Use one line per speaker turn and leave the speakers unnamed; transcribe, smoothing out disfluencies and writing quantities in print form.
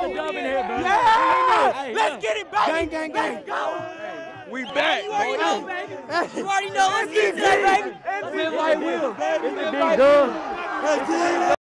a dub in here, bro.
Yeah! Let's get it, baby!
Gang.
Let's go!
We back,
You already know,
baby.
baby. You already know. Let's get it today, baby.
It's a big dub.